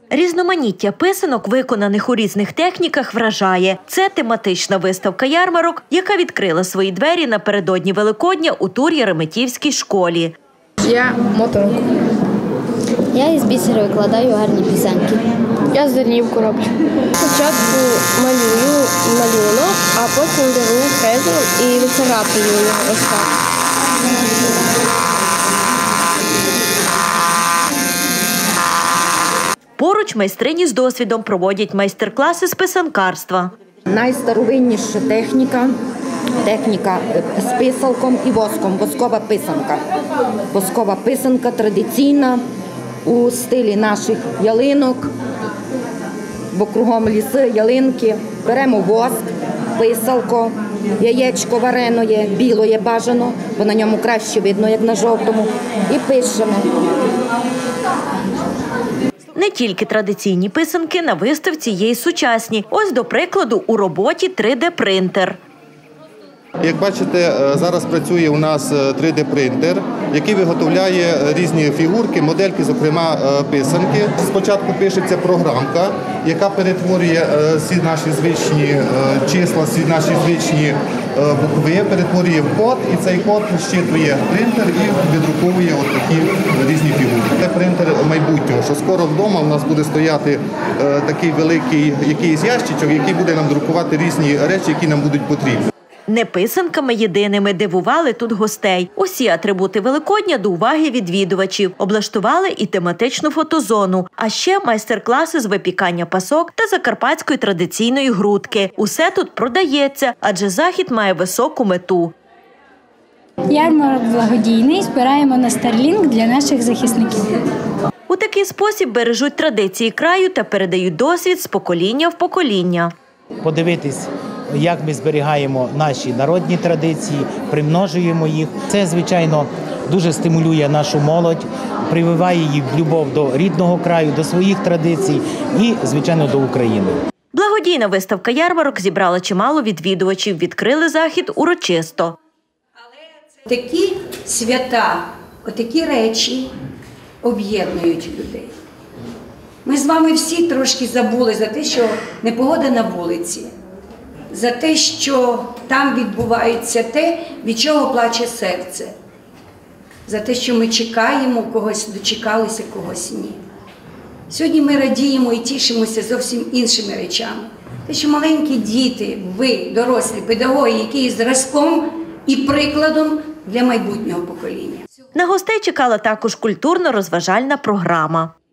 Різноманіття писанок, виконаних у різних техніках, вражає. Це тематична виставка ярмарок, яка відкрила свої двері напередодні Великодня у Тур-Єреметівській школі. Я моторок. Я із бісера викладаю гарні пісеньки. Я зернівку роблю. Спочатку малюю малюнок, а потім беру фрезу і вицарапую його ось так. Поруч майстрині з досвідом проводять майстер-класи з писанкарства. Найстаровинніша техніка з писалком і воском, воскова писанка. Воскова писанка традиційна у стилі наших ялинок, бо кругом ліси, ялинки. Беремо воск, писалко, яєчко варене, білоє бажано, бо на ньому краще видно, як на жовтому, і пишемо. Не тільки традиційні писанки, на виставці є й сучасні. Ось, до прикладу, у роботі 3D-принтер. Як бачите, зараз працює у нас 3D-принтер, який виготовляє різні фігурки, модельки, зокрема писанки. Спочатку пишеться програмка, яка перетворює всі наші звичні числа, всі наші звичні букви, перетворює в код, і цей код щитує принтер і віддруковує такі різні фігурки. Це принтер майбутнього, що скоро вдома у нас буде стояти такий великий якийсь ящичок, який буде нам друкувати різні речі, які нам будуть потрібні. Не писанками єдиними дивували тут гостей. Усі атрибути Великодня до уваги відвідувачів. Облаштували і тематичну фотозону, а ще майстер-класи з випікання пасок та закарпатської традиційної грудки. Усе тут продається, адже захід має високу мету. Ярмарок благодійний, збираємо на Starlink для наших захисників. У такий спосіб бережуть традиції краю та передають досвід з покоління в покоління. Подивитись, як ми зберігаємо наші народні традиції, примножуємо їх. Це, звичайно, дуже стимулює нашу молодь, прививає їх любов до рідного краю, до своїх традицій і, звичайно, до України. Благодійна виставка ярмарок зібрала чимало відвідувачів. Відкрили захід урочисто. Такі свята, отакі речі об'єднують людей. Ми з вами всі трошки забули за те, що непогода на вулиці, за те, що там відбувається те, від чого плаче серце, за те, що ми чекаємо когось, дочекалися когось ні. Сьогодні ми радіємо і тішимося зовсім іншими речами. Те, що маленькі діти, ви, дорослі, педагоги, які є зразком і прикладом для майбутнього покоління. На гостей чекала також культурно-розважальна програма.